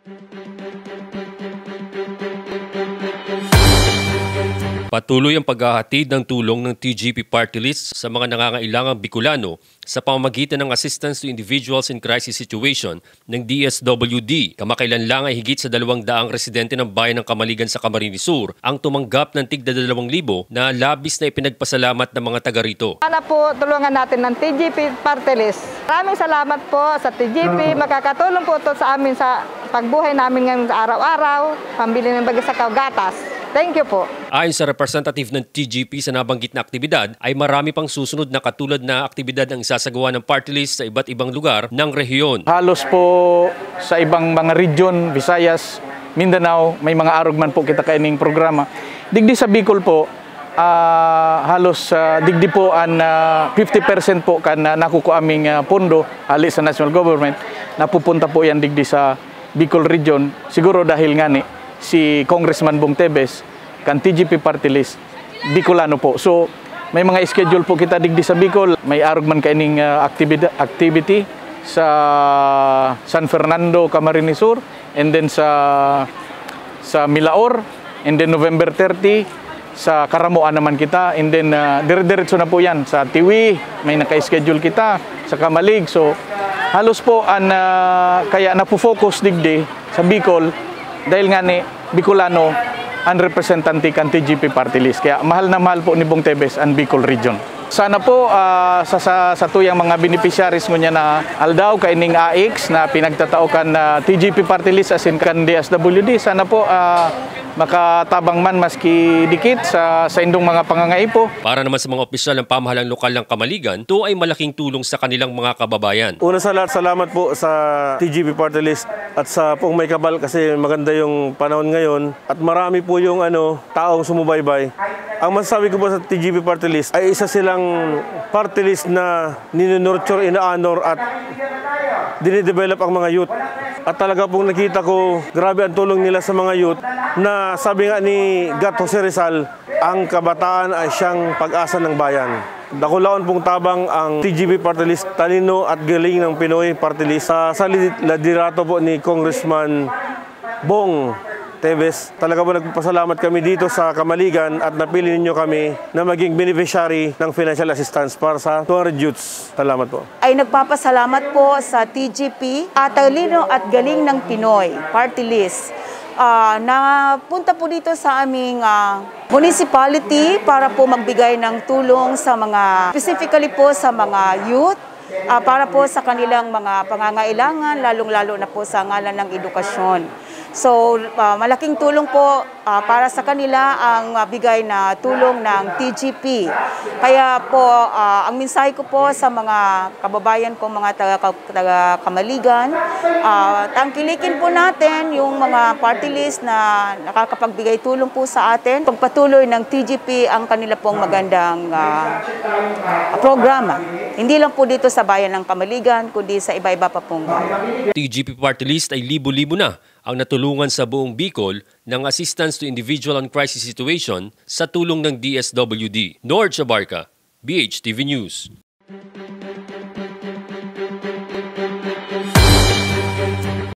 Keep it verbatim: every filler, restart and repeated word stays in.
Patuloy ang paghahatid ng tulong ng T G P Party List sa mga nangangailangang Bicolano sa pamamagitan ng Assistance to Individuals in Crisis Situation ng D S W D. Kamakailan lang ay higit sa dalawang daang residente ng bayan ng Camaligan sa Camarines Sur ang tumanggap ng tigda dalawang libo na labis na ipinagpasalamat ng mga taga rito. Sana po tulungan natin ng T G P Party List. Maraming salamat po sa T G P. Makakatulong po ito sa amin sa pagbuhay namin ngayon sa araw-araw, pambili ng bagisakaw gatas. Thank you po. Ayon sa representative ng T G P sa nabanggit na aktibidad, ay marami pang susunod na katulad na aktibidad ang isasagawa ng party list sa iba't ibang lugar ng rehiyon. Halos po sa ibang mga region, Visayas, Mindanao, may mga arugman po kita kaining programa. Digdi sa Bicol po, uh, halos uh, digdi po ang uh, fifty percent po kan uh, nakuko aming uh, pondo hali sa national government. Napupunta po yan digdi sa Bicol region. Siguro dahil nga ni si Congressman Bong Teves kan T G P Party List Bicolano po. So may mga schedule po kita digdi sa Bicol. May arugman kaining uh, activity, activity sa San Fernando, Camarines Sur, and then sa sa Milaor, and then November thirty sa Caramoan naman kita, and then uh, dire-diretso na po yan sa Tiwi, may naka-schedule kita sa Kamalig. So halos po an uh, kaya napo-focus digdi sa Bicol dahil nga ni Bicolano ang representante kan T G P Party List. Kaya mahal na mahal po ni Bong Teves ang Bicol Region. Sana po uh, sa, sa, sa tuyang mga beneficiaries mo niya na aldaw kaining A X na pinagtatao kan uh, T G P Party List as in kan D S W D. Sana po uh, makatabang man maski dikit sa, sa indong mga pangangaipo. Para naman sa mga opisyal ng pamahalang lokal ng Camaligan, ito ay malaking tulong sa kanilang mga kababayan. Una sa lahat, salamat po sa T G P Party List at sa Pong May Kabal kasi maganda yung panahon ngayon at marami po yung ano, taong sumubaybay. Ang masasabi ko po sa T G P Party List ay isa silang party list na ninunurture, ina-honor at dinidevelop ang mga youth. At talaga pong nakita ko, grabe ang tulong nila sa mga youth na sabi nga ni Gat Jose Rizal, ang kabataan ay siyang pag-asa ng bayan. Dakulaon pong tabang ang T G P Party List, talino at galing ng Pinoy Party List. Sa liderato po ni Congressman Bong Teves, talaga po nagpapasalamat kami dito sa Camaligan at napili ninyo kami na maging beneficiary ng financial assistance para sa two hundred youths. Salamat po. Ay nagpapasalamat po sa T G P at talino at galing ng Pinoy Party List. Uh, na punta po dito sa aming uh, municipality para po magbigay ng tulong sa mga, specifically po sa mga youth, uh, para po sa kanilang mga pangangailangan, lalong-lalo na po sa ngalan ng edukasyon. So, uh, malaking tulong po uh, para sa kanila ang uh, bigay na tulong ng T G P. Kaya po, uh, ang mensahe ko po sa mga kababayan ko, mga taga-Camaligan, uh, tangkilikin po natin yung mga party list na nakakapagbigay tulong po sa atin. Pagpatuloy ng T G P ang kanila pong magandang uh, programa. Hindi lang po dito sa bayan ng Camaligan, kundi sa iba-iba pa pong bayan. T G P Party List ay libo-libo na ang natulungan sa buong Bicol ng Assistance to Individual and Crisis Situation sa tulong ng D S W D. Norge Abarca, B H T V News.